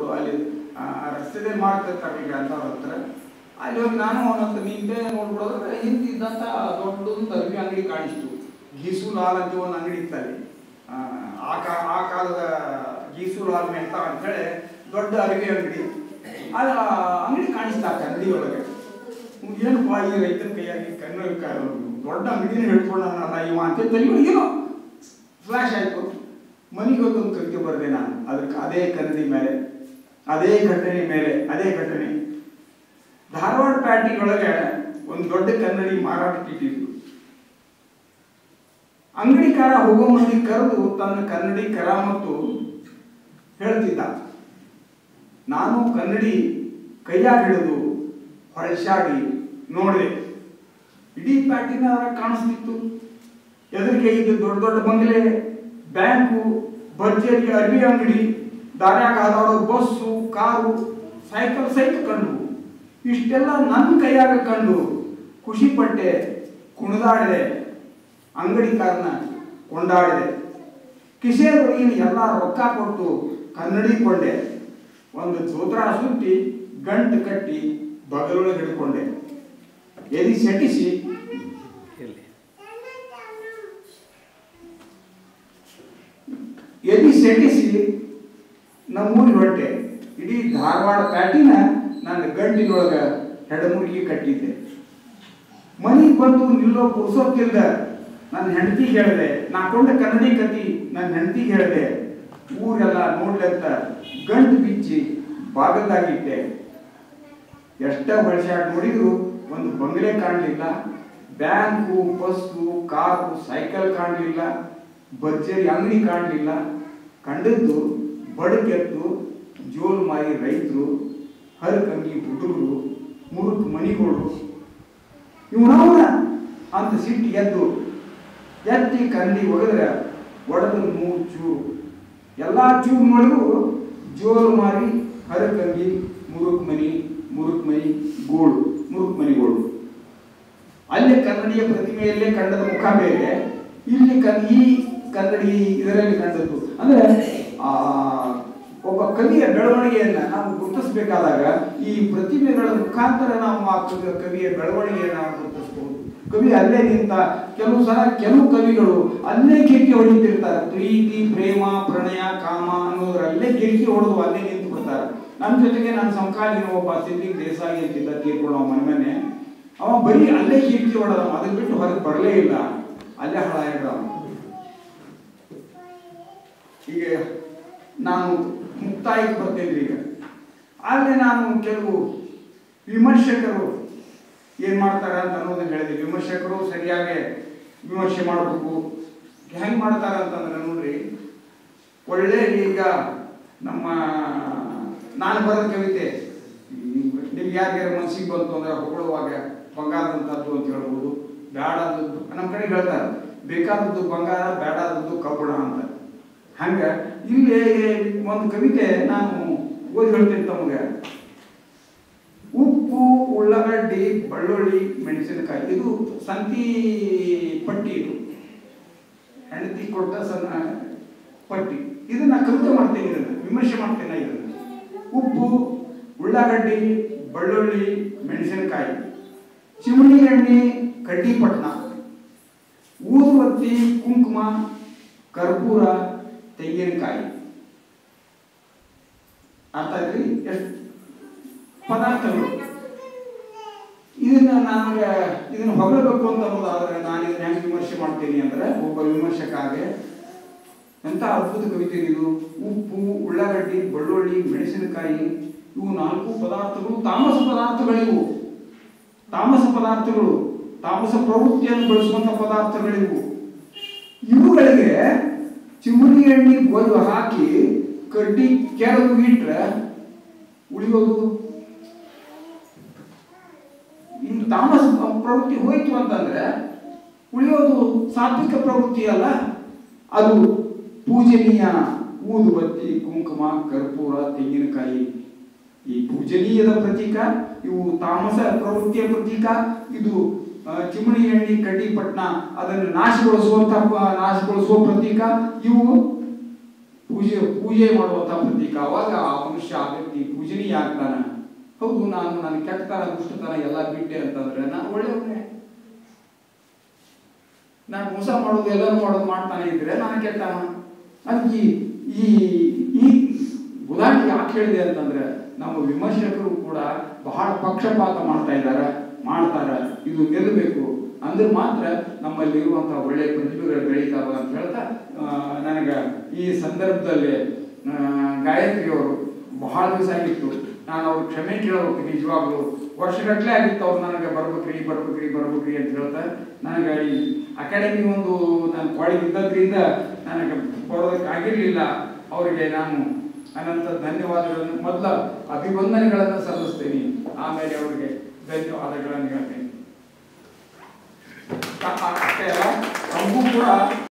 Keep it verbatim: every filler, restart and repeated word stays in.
ಅಲ್ಲಿ ರಸ್ತೆದಲ್ಲಿ ಮಾಡ್ತಿರ್ತಾರೆ ಈಗ ಅಂತ ಹತ್ರ. ಅಲ್ಲಿ ಹೋಗಿ ನಾನು ಅವನ ಹತ್ರ ನಿಂತೆ ನೋಡ್ಬಿಡೋದ್ರೆ ಹಿಂದಿದ್ದಂಥ ದೊಡ್ಡದೊಂದು ಅರ್ಬಿ ಅಂಗಡಿ ಕಾಣಿಸ್ತು. ಗೀಸು ಲಾಲ್ ಅಂತ ಒಂದು ಅಂಗಡಿ ಇತ್ತಲ್ಲಿ. ಆ ಕಾ ಆ ಕಾಲದ ಗೀಸು ಲಾಲ್ ಮೆಹ್ತ ಅಂತೇಳಿ ದೊಡ್ಡ ಅರಬಿ ಅಂಗಡಿ. ಅದು ಅಂಗಡಿ ಕಾಣಿಸ್ತಾ ಕನ್ನಡಿ ಒಳಗೆ. ಏನಪ್ಪ ಈ ರೈತನ ಕೈಯಾಗಿ ಕನ್ನಡ ದೊಡ್ಡ ಅಂಗಡಿನ ಹೇಳ್ಕೊಂಡಲ್ಲ ಇವ ಅಂತ ತಲೆ ಏನೋ ಫ್ಲಾಶ್ ಆಯಿತು. ಮನೆಗೆ ಹೋಗೊಂದು ಕವಿತೆ ಬರೆದೆ ನಾನು. ಅದಕ್ಕೆ ಅದೇ ಕನ್ನಡಿ ಮೇಲೆ ಅದೇ ಘಟನೆ ಮೇಲೆ ಅದೇ ಘಟನೆ. ಧಾರವಾಡ ಪ್ಯಾಟಿನೊಳಗೆ ಒಂದು ದೊಡ್ಡ ಕನ್ನಡಿ ಮಾರಾಟಕ್ಕೆ ಇಟ್ಟಿದ್ರು. ಅಂಗಡಿಕಾರ ಹೋಗೋ ಮಂದಿ ಕರೆದು ತನ್ನ ಕನ್ನಡಿ ಕರಾಮತ್ತು ಹೇಳ್ತಿದ್ದ. ನಾನು ಕನ್ನಡಿ ಕೈಯಾಗ ಹಿಡಿದು ಹೊಳಸಾಡಿ ನೋಡಿದೆ. ಇಡೀ ಪ್ಯಾಟಿನ ಕಾಣಿಸ್ತಿತ್ತು. ಎದುರಿಗೆ ಇದು ದೊಡ್ಡ ದೊಡ್ಡ ಬಂಗ್ಲೆ, ಬ್ಯಾಂಕು, ಭರ್ಜರಿ ಅರ್ಬಿ ಅಂಗಡಿ, ದಾರ್ಯಾಗ ಹಾದಾಡೋ ಬಸ್ಸು, ಕಾರು, ಸೈಕಲ್ ಸಹಿತ ಕಂಡು. ಇಷ್ಟೆಲ್ಲ ನನ್ನ ಕೈಯಾಗ ಕಂಡು ಖುಷಿ ಪಟ್ಟೆ, ಕುಣಿದಾಡಿದೆ, ಅಂಗಡಿಕಾರನ ಕೊಂಡಾಡಿದೆ. ಕಿಸೆಯೊಳಗಿನ ಎಲ್ಲ ರೊಕ್ಕ ಕೊಟ್ಟು ಕನ್ನಡಿ ಕೊಂಡೆ. ಒಂದು ಸೂತ್ರ ಸುತ್ತಿ ಗಂಟು ಕಟ್ಟಿ ಬಗಲೊಳಗೆ ಹಿಡ್ಕೊಂಡೆ. ಎದಿ ಸೆಟಿಸಿ ಎದಿ ಸೆಟಿಸಿ ನಮ್ಮೂರಿಗೆ ಹೊರಟೆ. ಇಡೀ ಧಾರವಾಡ ಪ್ಯಾಟಿನ ನನ್ನ ಗಂಟಿನೊಳಗೆ ಹೆಡಮುರುಗಿ ಕಟ್ಟಿದ್ದೆ. ಮನೆಗೆ ಬಂದು ನಿಲ್ಲೋ ಪುರ್ಸೋತ್ತಿಲ್ದ ನನ್ನ ಹೆಂಡತಿಗೆ ಹೇಳಿದೆ. ನಾ ಕೊಂಡ ಕನ್ನಡಿ ಕತಿ ನನ್ನ ಹೆಂಡತಿಗೆ ಹೇಳಿದೆ. ಊರೆಲ್ಲ ನೋಡ್ಲಂತ ಗಂಟು ಬಿಚ್ಚಿ ಬಾಗಲ್ದಾಗಿಟ್ಟೆ. ಎಷ್ಟ ಬಳಸಾಡ್ ನೋಡಿದ್ರು ಒಂದು ಬಂಗ್ಲೆ ಕಾಣಲಿಲ್ಲ, ಬ್ಯಾಂಕು, ಬಸ್ಸು, ಕಾರು, ಸೈಕಲ್ ಕಾಣಲಿಲ್ಲ, ಭರ್ಜರಿ ಅಂಗಡಿ ಕಾಣಲಿಲ್ಲ. ಕಂಡದ್ದು ಬಡಕೆತ್ತು ಜೋಲು ಮಾರಿ ರೈತರು, ಹರಕಂಗಿ ಹುಡುಗರು, ಮುರುಕ್ ಮನಿಗಳು. ಇವನವನ ಅಂತ ಸಿಟ್ಟು ಎದ್ದು ಎತ್ತಿ ಕನ್ನಡಿ ಒಗೆದ್ರೆ ಒಡೆದು ಮೂರು ಚೂರು. ಎಲ್ಲ ಚೂರು ಮಾಡಿದ್ರು ಜೋಲು ಮಾರಿ, ಹರಕಂಗಿ, ಮುರುಕ್ ಮನಿ, ಮುರುಕ್ ಮನಿ ಗೋಳು, ಮುರುಕ್ ಮನಿಗೋಳು. ಅಲ್ಲೇ ಕನ್ನಡಿಯ ಪ್ರತಿಮೆಯಲ್ಲೇ ಕಂಡದ ಮುಖ ಬೇರೆ, ಇಲ್ಲಿ ಕನ್ ಈ ಕನ್ನಡಿ ಇದರಲ್ಲಿ ಕಂಡದ್ದು. ಅಂದ್ರೆ ಆ ಒಬ್ಬ ಕವಿಯ ಬೆಳವಣಿಗೆಯನ್ನ ನಾವು ಗುರುತಿಸಬೇಕಾದಾಗ ಈ ಪ್ರತಿಮೆಗಳ ಮುಖಾಂತರ ನಾವು ಆ ಕವಿಯ ಬೆಳವಣಿಗೆಯನ್ನು ಗುರುತಿಸಬಹುದು. ಕವಿ ಅಲ್ಲೇ ನಿಂತ ಕೆಲವು ಸಲ ಕೆಲವು ಕವಿಗಳು ಅಲ್ಲೇ ಗಿರಿಕಿ ಹೊಡಿತಿರ್ತಾರೆ. ಪ್ರೀತಿ, ಪ್ರೇಮ, ಪ್ರಣಯ, ಕಾಮ ಅನ್ನೋದ್ರಲ್ಲೇ ಗಿರಿಕಿ ಹೊಡೆದು ಅಲ್ಲೇ ನಿಂತು ಬಿಡ್ತಾರೆ. ನಮ್ಮ ಜೊತೆಗೆ ನನ್ನ ಸಮಕಾಲೀನ ಒಬ್ಬ ಸಿದ್ದಿಕ್ ದೇಸಾಯಿ ಅಂತಿದ್ದ, ತೀರ್ಕೊಳ್ಳೋ ಮನೆ ಮನೆ ಅವ ಬರೀ ಅಲ್ಲೇ ಗಿರಿಕಿ ಹೊಡೆದ, ಅದನ್ನ ಬಿಟ್ಟು ಹೊರಗೆ ಬರಲೇ ಇಲ್ಲ, ಅಲ್ಲೇ ಹಳ ಹಿಡ್ದ. ಈಗ ನಾನು ಮುಕ್ತಾಯಕ್ಕೆ ಬರ್ತೇನೆ. ಈಗ ಆಗಲೇ ನಾನು ಕೆಲವು ವಿಮರ್ಶಕರು ಏನ್ ಮಾಡ್ತಾರೆ ಅಂತ ಅನ್ನೋದನ್ನ ಹೇಳಿದೆ. ವಿಮರ್ಶಕರು ಸರಿಯಾಗಿ ವಿಮರ್ಶೆ ಮಾಡಬೇಕು. ಹೆಂಗ್ ಮಾಡ್ತಾರೆ ಅಂತಂದ್ರೆ ನೋಡ್ರಿ, ಒಳ್ಳೆ ಈಗ ನಮ್ಮ ನಾನು ಬರೆದ ಕವಿತೆ ನಿಮ್ಗೆ ಯಾರ್ಯಾರ ಮನಸ್ಸಿಗೆ ಬಂತು ಅಂದ್ರೆ ಹೊಗಳುವಾಗ ಬಂಗಾರದಂಥದ್ದು ಅಂತ ಹೇಳ್ಬೋದು, ಬೇಡಾದದ್ದು ನಮ್ಮ ಕಡೆ ಹೇಳ್ತಾರೆ, ಬೇಕಾದದ್ದು ಬಂಗಾರ, ಬೇಡಾದದ್ದು ಕಬ್ಬಣ ಅಂತ. ಹಂಗ ಇಲ್ಲಿ ಒಂದು ಕವಿತೆ ನಾನು ಓದಿ ಹೇಳ್ತೇನೆ ತಮಗೆ. ಉಪ್ಪು, ಉಳ್ಳಾಗಡ್ಡಿ, ಬೆಳ್ಳುಳ್ಳಿ, ಮೆಣಸಿನಕಾಯಿ. ಇದು ಸಂತಿ ಪಟ್ಟಿ, ಇದು ಹೆಂಡತಿ ಕೊಟ್ಟ ಸಣ್ಣ ಪಟ್ಟಿ. ಇದನ್ನ ಕವಿತೆ ಮಾಡ್ತೇನೆ, ಇದನ್ನ ವಿಮರ್ಶೆ ಮಾಡ್ತೇನೆ. ಇದನ್ನ ಉಪ್ಪು, ಉಳ್ಳಾಗಡ್ಡಿ, ಬೆಳ್ಳುಳ್ಳಿ, ಮೆಣಸಿನಕಾಯಿ, ಚಿಮಣಿ ಎಣ್ಣೆ, ಕಡ್ಡಿಪಟ್ನ, ಊದುಬತ್ತಿ, ಕುಂಕುಮ, ಕರ್ಪೂರ, ತೆಂಗಿನಕಾಯಿ. ಅರ್ಥ ಆಯ್ತು? ಎಷ್ಟು ಪದಾರ್ಥಗಳು. ಇದನ್ನ ನನಗೆ ಇದನ್ನ ಹೊಗಳಬೇಕು ಅಂತ ಅನ್ನೋದಾದ್ರೆ ನಾನು ಇದನ್ನ ಹೆಂಗೆ ವಿಮರ್ಶೆ ಮಾಡ್ತೀನಿ ಅಂದ್ರೆ, ಒಬ್ಬ ವಿಮರ್ಶಕಾಗೆ ಎಂತ ಅದ್ಭುತ ಕವಿತೆ ಇದು. ಉಪ್ಪು, ಉಳ್ಳಾಗಡ್ಡಿ, ಬೆಳ್ಳುಳ್ಳಿ, ಮೆಣಸಿನಕಾಯಿ, ಇವು ನಾಲ್ಕು ಪದಾರ್ಥಗಳು ತಾಮಸ ಪದಾರ್ಥಗಳಿವು. ತಾಮಸ ಪದಾರ್ಥಗಳು, ತಾಮಸ ಪ್ರವೃತ್ತಿಯನ್ನು ಬೆಳೆಸುವಂತ ಪದಾರ್ಥಗಳಿವು. ಇವುಗಳಿಗೆ ಚಿಮಣಿ ಎಣ್ಣೆ ಗೊಯ್ದು ಹಾಕಿ ಕಡ್ಡಿ ಕೆಳಗೆ ಇಟ್ರೆ ಉಳಿಯೋದು ಇನ್ನು ತಾಮಸ ಪ್ರವೃತ್ತಿ ಹೋಯ್ತು ಅಂತಂದ್ರೆ ಉಳಿಯೋದು ಸಾತ್ವಿಕ ಪ್ರವೃತ್ತಿ ಅಲ್ಲ. ಅದು ಪೂಜನೀಯ ಊದುಬತ್ತಿ, ಕುಂಕುಮ, ಕರ್ಪೂರ, ತೆಂಗಿನಕಾಯಿ ಈ ಪೂಜನೀಯದ ಪ್ರತೀಕ, ಇವು ತಾಮಸ ಪ್ರವೃತ್ತಿಯ ಪ್ರತೀಕ. ಇದು ಚಿಮಣಿ ಎಣ್ಣೆ, ಕಡ್ಡಿಪಟ್ನ ಅದನ್ನು ನಾಶಗೊಳಿಸುವಂತ ನಾಶಗೊಳಿಸುವ ಪ್ರತೀಕ. ಇವು ಪೂಜೆ ಪೂಜೆ ಮಾಡುವಂಥ ಪ್ರತೀಕ. ಅವಾಗ ಆ ಮನುಷ್ಯ ಆ ವ್ಯಕ್ತಿ ಪೂಜನೀಯ ಆಗ್ತಾನ. ಹೌದು, ನಾನು ನನ್ನ ಕೆಟ್ಟತನ ದುಷ್ಟತನ ಎಲ್ಲ ಬಿಟ್ಟೆ ಅಂತಂದ್ರೆ ನಾನು ಒಳ್ಳೆಯವನೇ. ನಾನು ಮೋಸ ಮಾಡೋದು ಎಲ್ಲರೂ ಮಾಡೋದು ಮಾಡ್ತಾನೆ ಇದ್ರೆ ನಾನು ಕೆಟ್ಟವ. ಅದಕ್ಕೆ ಈ ಈ ಉದಾಹರಣೆ ಯಾಕೆ ಹೇಳಿದೆ ಅಂತಂದ್ರೆ ನಮ್ಮ ವಿಮರ್ಶಕರು ಕೂಡ ಬಹಳ ಪಕ್ಷಪಾತ ಮಾಡ್ತಾ ಇದ್ದಾರೆ, ಮಾಡ್ತಾರೆ. ಇದು ನಿಲ್ಲಬೇಕು ಅಂದ್ರೆ ಮಾತ್ರ ನಮ್ಮಲ್ಲಿ ಇರುವಂತಹ ಒಳ್ಳೆಯ ಪ್ರತಿಭೆಗಳು ಬೆಳೀತಾವ ಅಂತ ಹೇಳ್ತಾ ನನಗೆ ಈ ಸಂದರ್ಭದಲ್ಲಿ ಗಾಯತ್ರಿಯವರು ಬಹಳ ದಿವಸ ಆಗಿತ್ತು, ನಾನು ಅವ್ರು ಕ್ಷಮೆ ಕೇಳಬೇಕು. ನಿಜವಾಗ್ಲು ವರ್ಷಗಟ್ಟಲೆ ಆಗಿತ್ತು ಅವ್ರು ನನಗೆ ಬರ್ಬೇಕ್ರಿ ಬರ್ಬೇಕ್ರಿ ಬರ್ಬೇಕ್ರಿ ಅಂತ ಹೇಳ್ತಾ. ನನಗೆ ಈ ಅಕಾಡೆಮಿ ಒಂದು ನಾನು ಕೊಡಗಿದ್ದರಿಂದ ನನಗೆ ಬರೋದಕ್ಕಾಗಿರಲಿಲ್ಲ. ಅವರಿಗೆ ನಾನು ಅನಂತ ಧನ್ಯವಾದಗಳನ್ನು, ಮೊದಲ ಅಭಿವಂದನೆಗಳನ್ನು ಸಲ್ಲಿಸ್ತೇನೆ, ಆಮೇಲೆ ಅವರಿಗೆ ಧನ್ಯವಾದಗಳನ್ನು ಹೇಳ್ತೇನೆ. ಅಷ್ಟೇ ಅಲ್ಲ, ನಮಗೂ ಕೂಡ